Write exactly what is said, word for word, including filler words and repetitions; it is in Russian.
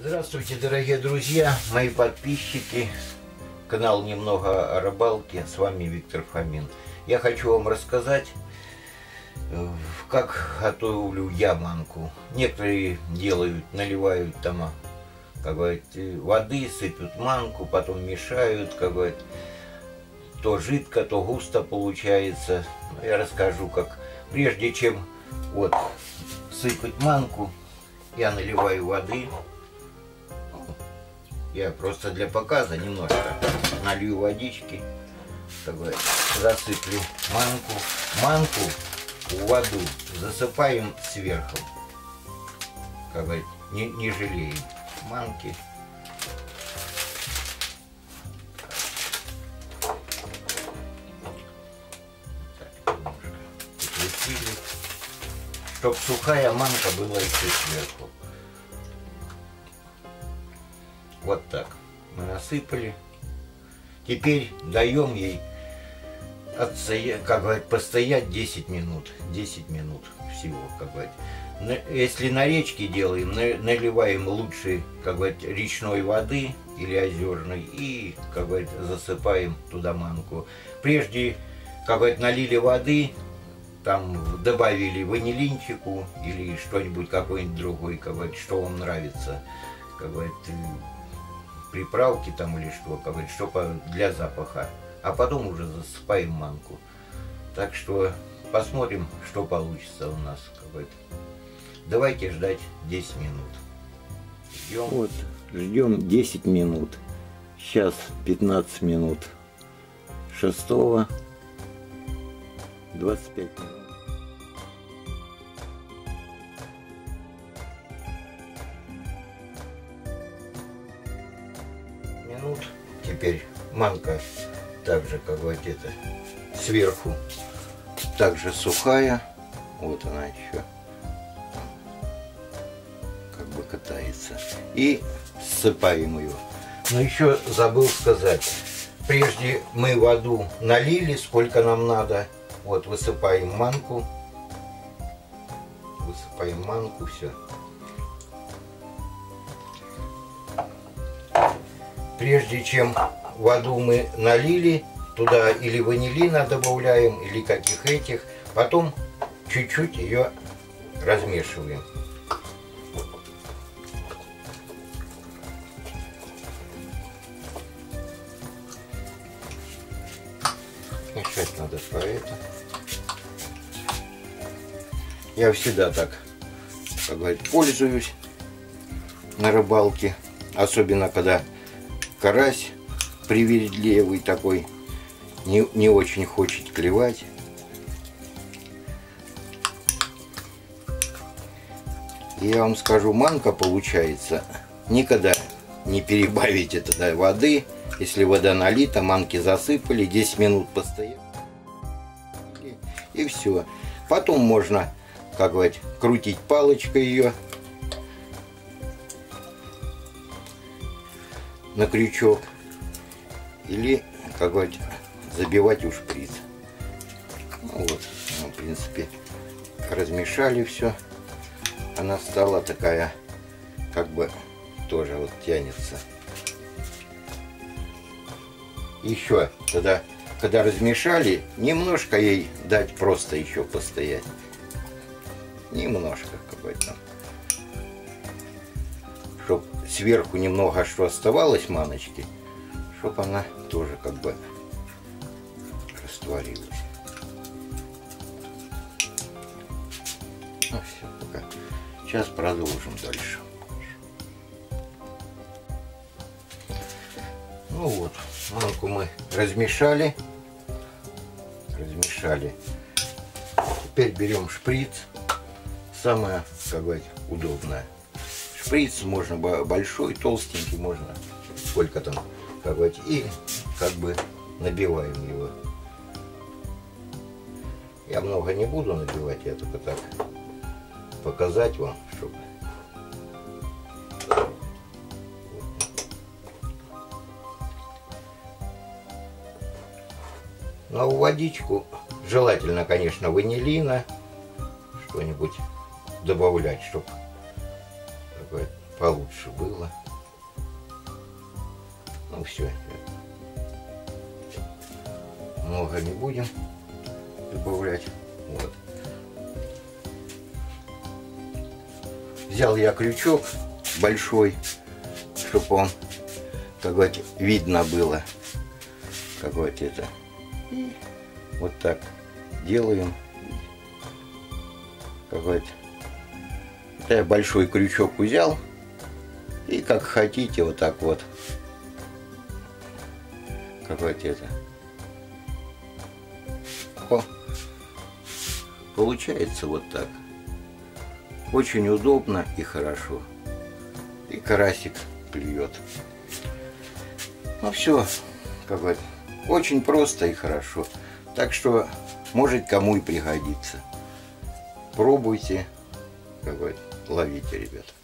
Здравствуйте, дорогие друзья, мои подписчики, канал «Немного о рыбалке», с вами Виктор Фомин. Я хочу вам рассказать, как готовлю я манку. Некоторые делают, наливают там, как говорят, воды, сыпят манку, потом мешают, как говорят, то жидко, то густо получается. Я расскажу, как. Прежде чем вот сыпать манку, я наливаю воды. Я просто для показа немножко налью водички, как бы засыплю манку. Манку в воду засыпаем сверху, как бы не, не жалеем манки. Так, немножко прикрепили, чтоб сухая манка была еще сверху. Вот так мы насыпали. Теперь даем ей отстоять, как говорят, постоять десять минут. десять минут всего, как говорят. Если на речке делаем, наливаем лучше, как говорят, речной воды или озерной и, как говорят, засыпаем туда манку. Прежде, как говорят, налили воды, там добавили ванилинчику или что-нибудь, какой-нибудь другой, как говорят, что вам нравится, как говорят, приправки там или что, как говорит, чтобы для запаха. А потом уже засыпаем манку. Так что посмотрим, что получится у нас, как говорит. Давайте ждать десять минут. Ждем. Вот, ждем десять минут. Сейчас пятнадцать минут шестого, двадцать пять минут. Минут. Теперь манка также, как говорит, это сверху также сухая. Вот она еще как бы катается. И ссыпаем ее. Но еще забыл сказать, прежде мы воду налили, сколько нам надо. Вот высыпаем манку. Высыпаем манку, все. Прежде чем воду мы налили, туда или ванилина добавляем, или каких этих, потом чуть-чуть ее размешиваем. Мешать надо по это. Я всегда так, как говорят, пользуюсь на рыбалке, особенно когда карась привередливый такой, не, не очень хочет клевать. И я вам скажу, манка получается, никогда не перебавите тогда воды. Если вода налита, манки засыпали, десять минут постояли. И, и все. Потом можно, как говорить, крутить палочкой ее на крючок или, как говорить, забивать в шприц. Ну вот, ну, в принципе, размешали все. Она стала такая, как бы, тоже вот тянется. Еще тогда, когда размешали, немножко ей дать просто еще постоять. Немножко, какой-то. Чтоб сверху немного что оставалось маночки, чтоб она тоже как бы растворилась. Ну все, пока. Сейчас продолжим дальше. Ну вот, манку мы размешали. Размешали. Теперь берем шприц. Самое, как говорить, удобное. Шприц можно большой, толстенький, можно сколько там, как говорить, и как бы набиваем его. Я много не буду набивать, я только так показать вам, чтобы. Ну, в водичку желательно, конечно, ванилина, что-нибудь добавлять, чтобы получше было. Ну все. Много не будем добавлять. Вот. Взял я крючок большой, чтобы он, как вот, видно было, как вот это. И вот так делаем. Как вот. Это я большой крючок взял. И как хотите, вот так вот. Как вот это. О, получается вот так. Очень удобно и хорошо. И карасик клюет. Ну все, как бы, очень просто и хорошо. Так что, может, кому и пригодится. Пробуйте, как бы, ловите, ребята.